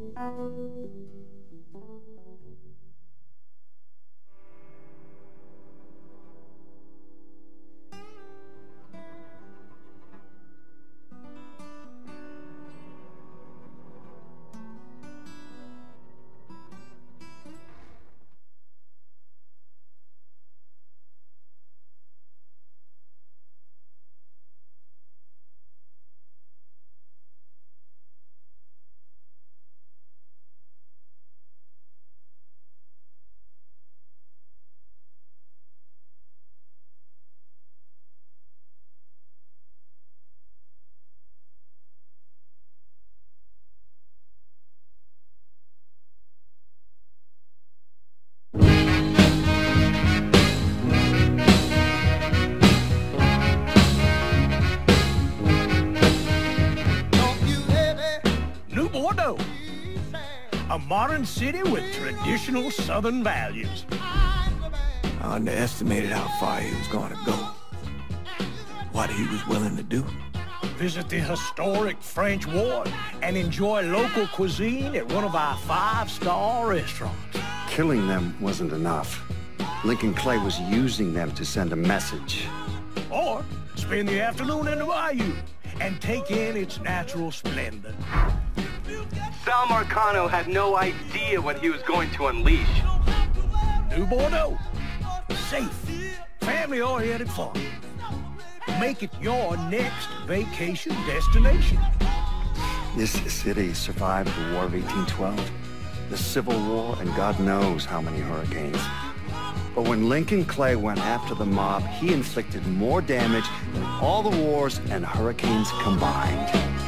Bordeaux, a modern city with traditional Southern values. I underestimated how far he was going to go. What he was willing to do. Visit the historic French Ward and enjoy local cuisine at one of our 5-star restaurants. Killing them wasn't enough. Lincoln Clay was using them to send a message. Or spend the afternoon in the bayou and take in its natural splendor. Sal Marcano had no idea what he was going to unleash. New Bordeaux. Safe, family-oriented fun. Make it your next vacation destination. This city survived the War of 1812, the Civil War, and God knows how many hurricanes. But when Lincoln Clay went after the mob, he inflicted more damage than all the wars and hurricanes combined.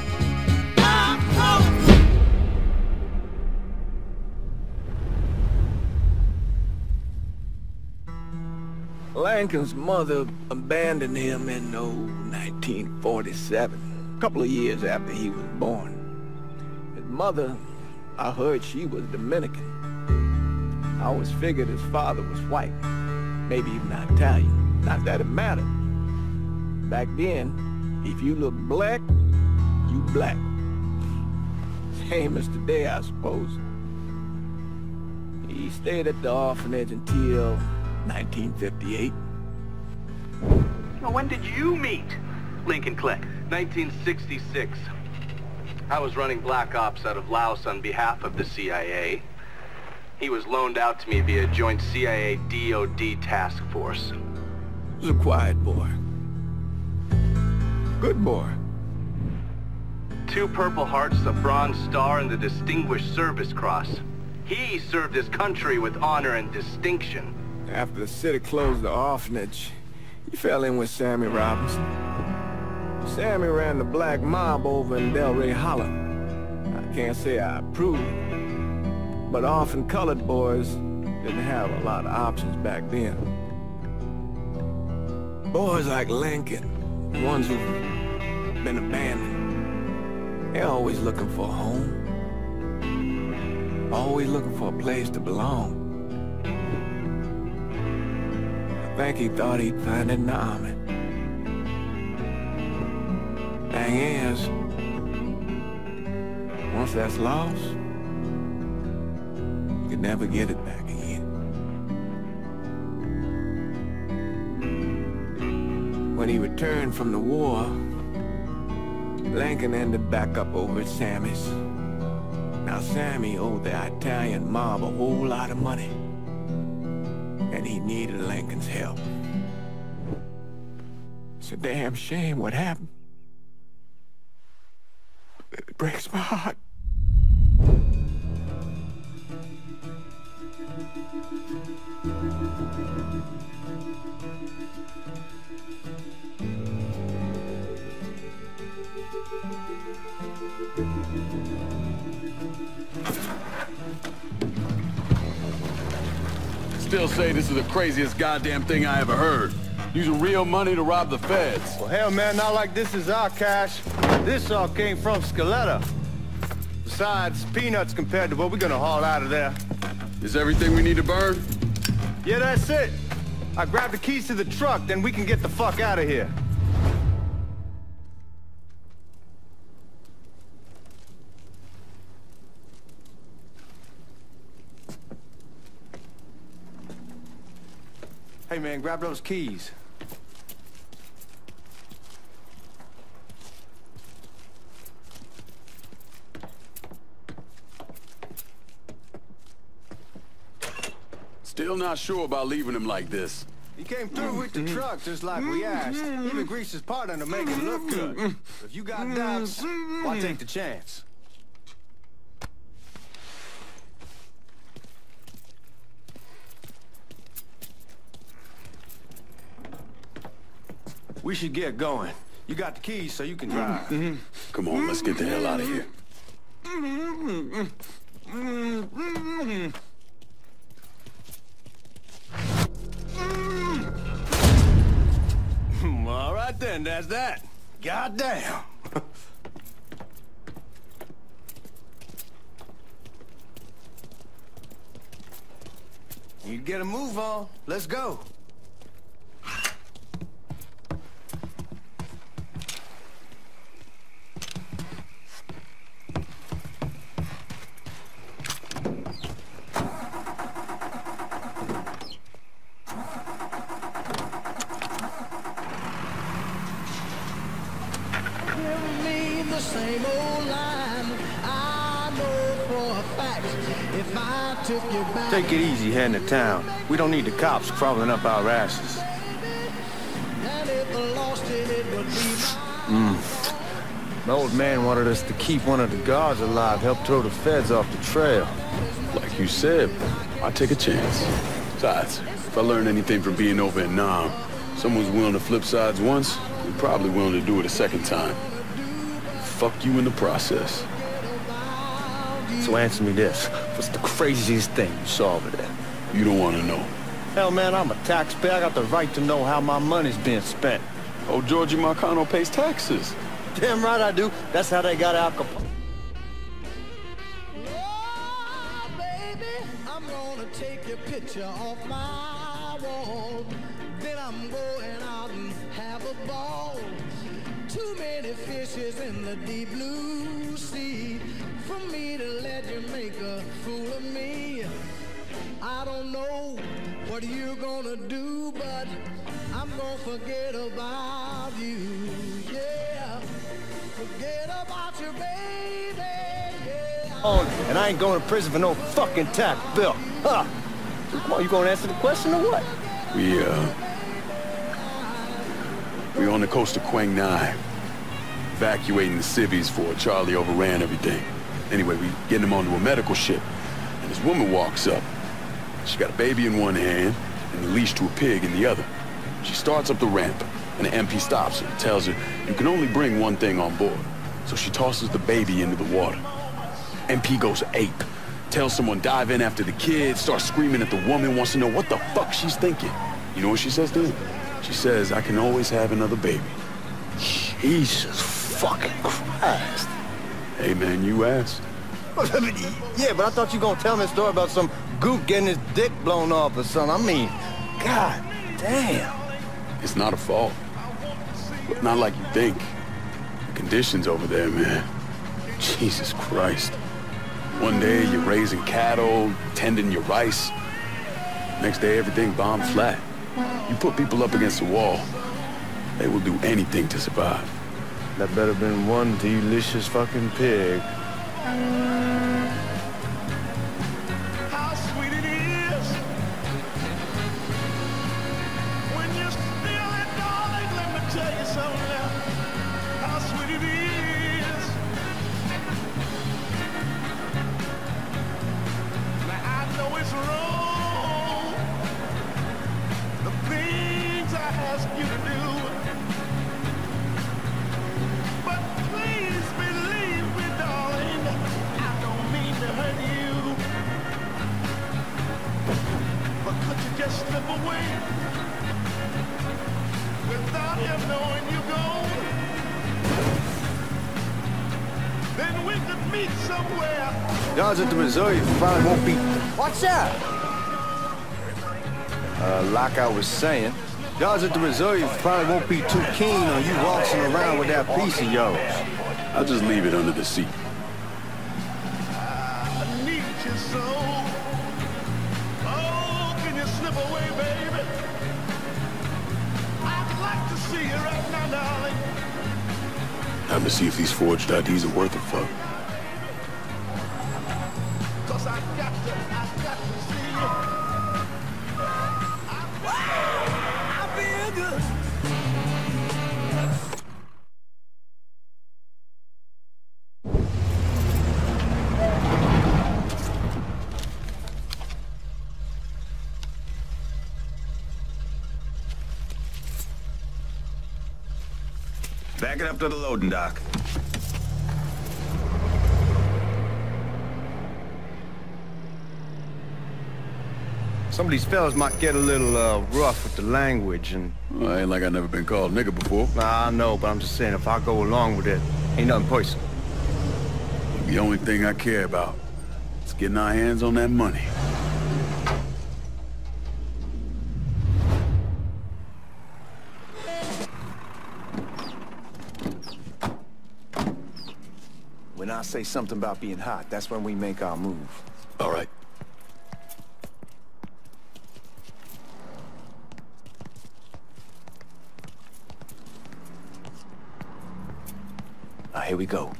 Lincoln's mother abandoned him in 1947, a couple of years after he was born. His mother, I heard she was Dominican. I always figured his father was white, maybe even Italian. Not that it mattered. Back then, if you look black, you black. Same as today, I suppose. He stayed at the orphanage until 1958. Now, when did you meet Lincoln Clay? 1966. I was running black ops out of Laos on behalf of the CIA. He was loaned out to me via joint CIA-DOD task force. He was a quiet boy. Good boy. 2 Purple Hearts, a Bronze Star, and the Distinguished Service Cross. He served his country with honor and distinction. After the city closed the orphanage, he fell in with Sammy Robinson. Sammy ran the black mob over in Delray Hollow. I can't say I approve, but orphan colored boys didn't have a lot of options back then. Boys like Lincoln, the ones who've been abandoned, they're always looking for a home. Always looking for a place to belong. I think he thought he'd find it in the army. Thing is, once that's lost, you can never get it back again. When he returned from the war, Lincoln ended back up over at Sammy's. Now Sammy owed the Italian mob a whole lot of money, and he needed Lincoln's help. It's a damn shame what happened. It breaks my heart. Still say this is the craziest goddamn thing I ever heard. Using real money to rob the feds. Well, hell, man, not like this is our cash. This all came from Scaletta. Besides, peanuts compared to what we're gonna haul out of there. Is everything we need to burn? Yeah, that's it. I grabbed the keys to the truck, then we can get the fuck out of here. Hey, man, grab those keys. Still not sure about leaving him like this. He came through with the truck just like we asked. Even greased his partner to make it look good. If you got doubts, why take the chance? We should get going. You got the keys so you can drive. Come on, let's get the hell out of here. All right then, that's that. Goddamn. You get a move on. Let's go. The same old line. I know for a fact if I took you back. Take it easy heading to town. We don't need the cops crawling up our asses. And if I lost it, it would be The old man wanted us to keep one of the guards alive, help throw the feds off the trail. Like you said, I take a chance. Besides, if I learn anything from being over in Nam, someone's willing to flip sides once, they're probably willing to do it a second time. Fuck you in the process. So answer me this. What's the craziest thing you saw over there? You don't want to know. Hell, man, I'm a taxpayer. I got the right to know how my money's being spent. Oh, Georgie Marcano pays taxes. Damn right I do. That's how they got Al Capone. oh, baby, I'm gonna take your picture off my wall. Then I'm going out and have a ball. Too many fishes in the deep blue sea for me to let you make a fool of me. I don't know what you're gonna do, but I'm gonna forget about you, yeah. Forget about you, baby, yeah. Oh, and I ain't going to prison for no fucking tax bill. Huh? So come on, you gonna answer the question or what? We're on the coast of Quang Nai, evacuating the civvies for Charlie overran everything. Anyway, we getting him onto a medical ship, and this woman walks up. She got a baby in one hand and the leash to a pig in the other. She starts up the ramp, and the MP stops her and tells her, you can only bring one thing on board. So she tosses the baby into the water. MP goes ape, tells someone dive in after the kid, starts screaming at the woman, wants to know what the fuck she's thinking. You know what she says to him? She says, I can always have another baby. Jesus fucking Christ. Hey man, you asked. Yeah, but I thought you gonna tell me a story about some gook getting his dick blown off or something. I mean, god damn. It's not a fault. But not like you think. The conditions over there, man. Jesus Christ. One day you're raising cattle, tending your rice. Next day everything bombed flat. You put people up against the wall, they will do anything to survive. That better been one delicious fucking pig. How sweet it is when you're still at darling. Let me tell you something now. How sweet it is. Now I know it's wrong, the things I ask you to do, but please believe me, darling, I don't mean to hurt you. But could you just slip away without him knowing you're gone? Then we could meet somewhere. Guards at the Missouri probably won't be... What's that? Like I was saying, guards at the Missouri probably won't be too keen on you waltzing around with that piece of yours. I'll just leave it under the seat. I need you so. Oh, can you slip away, baby? see you right now, darling. Time to see if these forged IDs are worth a fuck. 'Cause I got to see you. I feel good. Back it up to the loading dock. Some of these fellas might get a little rough with the language, and Well, ain't like I never been called nigga before. nah, I know, but I'm just saying, if I go along with it, ain't nothing personal. The only thing I care about is getting our hands on that money. When I say something about being hot, that's when we make our move. All right. Here we go.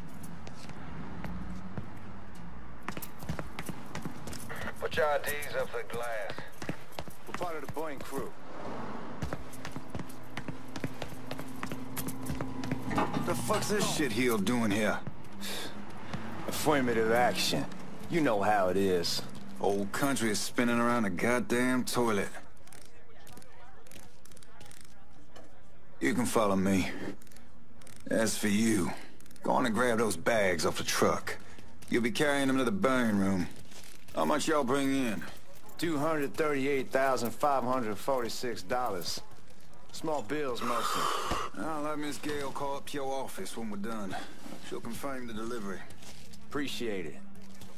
Put your IDs up for the glass. We're part of the Boeing crew. What the fuck's this shitheel doing here? Affirmative action. You know how it is. Old country is spinning around a goddamn toilet. You can follow me. As for you, go on and grab those bags off the truck. You'll be carrying them to the burn room. How much y'all bring in? $238,546. Small bills mostly. I'll let Miss Gale call up to your office when we're done. She'll confirm the delivery. Appreciate it.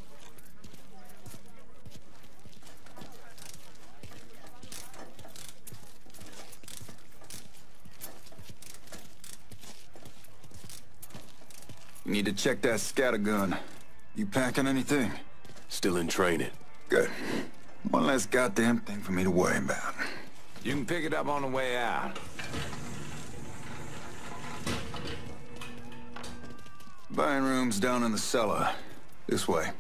You need to check that scattergun. You packing anything? Still in training. Good. One less goddamn thing for me to worry about. You can pick it up on the way out. Buying rooms down in the cellar. This way.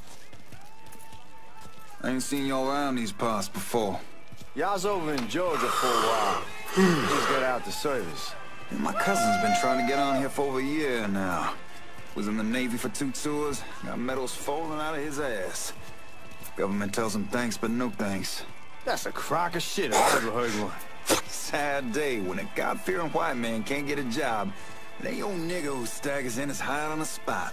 I ain't seen y'all around these parts before. Y'all's over in Georgia for a while. Just got out the service. And my cousin's been trying to get on here for over a year now. Was in the Navy for 2 tours, got medals falling out of his ass. Government tells him thanks, but no thanks. That's a crock of shit if I ever heard one. Sad day when a God-fearing white man can't get a job. And they old nigga who staggers in is hired on the spot.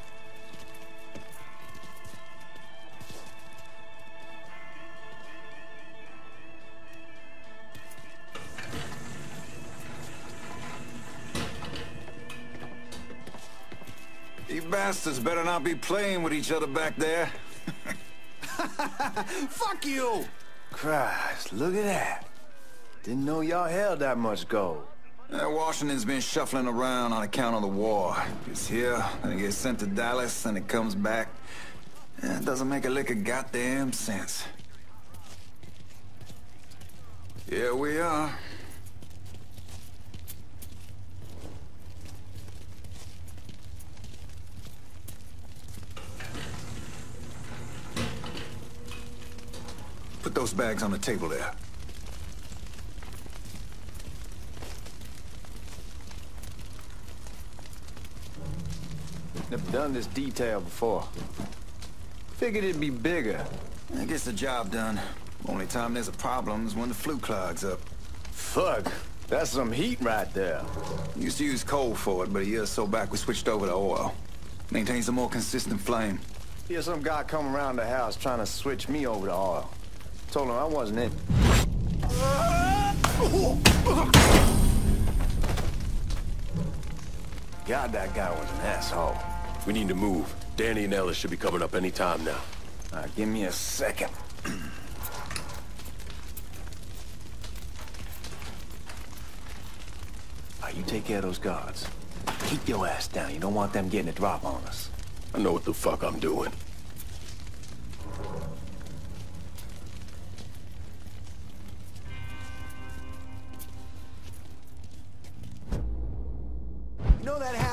You bastards better not be playing with each other back there. Fuck you! Christ, look at that. Didn't know y'all held that much gold. Washington's been shuffling around on account of the war. It's here, then it gets sent to Dallas, and it comes back. It doesn't make a lick of goddamn sense. Here we are. Put those bags on the table there. Never done this detail before. Figured it'd be bigger. That gets the job done. Only time there's a problem is when the flue clogs up. Fuck, that's some heat right there. Used to use coal for it, but a year or so back we switched over to oil. Maintains a more consistent flame. Here's some guy come around the house trying to switch me over to oil. Told him I wasn't it. God, that guy was an asshole. We need to move. Danny and Ellis should be coming up any time now. Give me a second. You take care of those guards. Keep your ass down. You don't want them getting a drop on us. I know what the fuck I'm doing.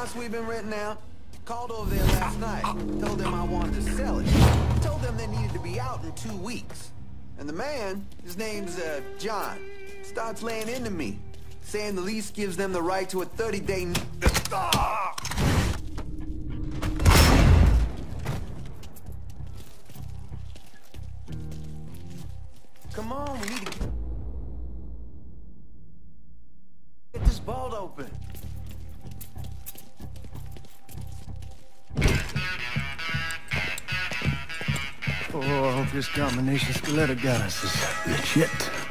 house we've been renting out. Called over there last night. Told them I wanted to sell it. Told them they needed to be out in 2 weeks. And the man, his name's John, starts laying into me, saying the lease gives them the right to a 30-day... Come on, we need to get this vault open. Oh, I hope this combination Scaletta got us is legit.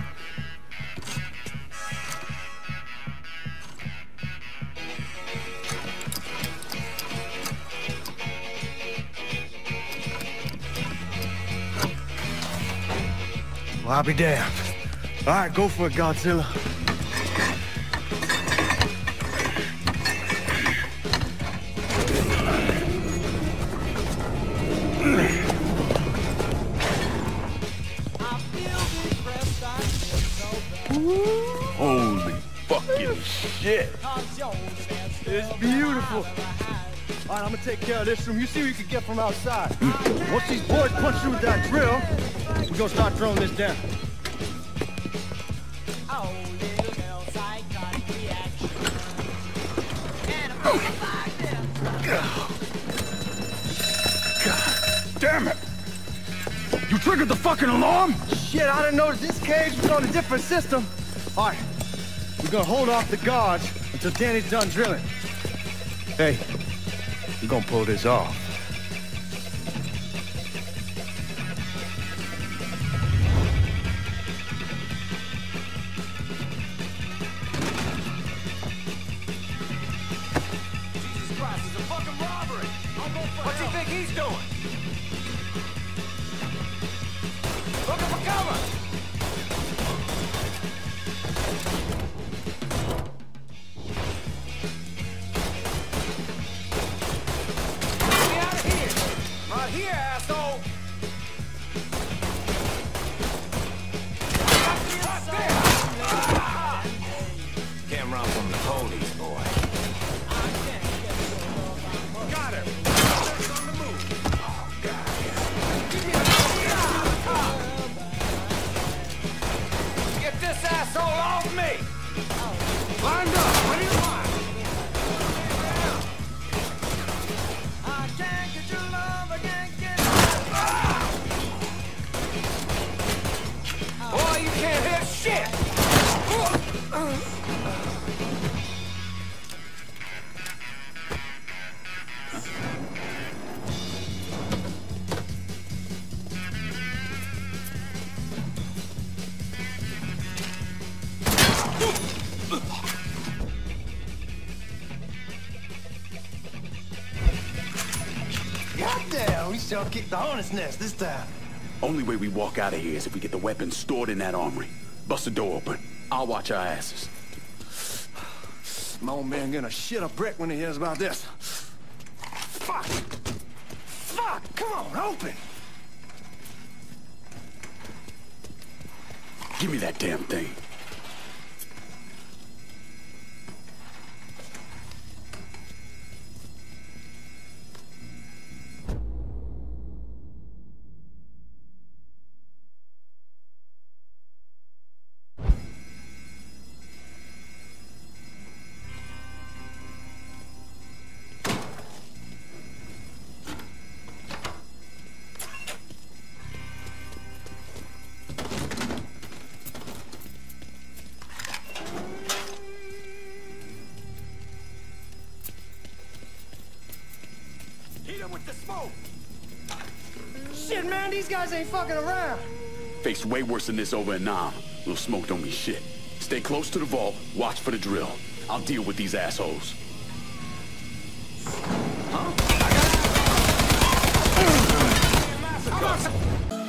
Well, I'll be damned. All right, go for it, Godzilla. Holy fucking shit. It's beautiful. All right, I'm gonna take care of this room. You see what you can get from outside. Once these boys punch through with that drill, we're gonna start throwing this down. God damn it! You triggered the fucking alarm? Shit, I didn't notice this cage was on a different system. All right, we're gonna hold off the guards until Danny's done drilling. Hey, we're gonna pull this off. Jesus Christ, it's a fucking robbery! What's he think he's doing? Looking for cover! Get me out of here! Right here, asshole! Can't run from the police, boy. Got him! On the move! Oh, God. Get this asshole off me! Lined up! What do you want? I can't get your love, I can't get Boy, you can't hit shit! Goddamn, we sure kicked the hornet's nest this time. Only way we walk out of here is if we get the weapons stored in that armory. Bust the door open. I'll watch our asses. My old man gonna shit a brick when he hears about this. Fuck! Fuck! Come on, open! Give me that damn thing. With the smoke. Shit, man, these guys ain't fucking around. Faced way worse than this over in Nam. Little smoke don't mean shit. Stay close to the vault, watch for the drill. I'll deal with these assholes. Huh?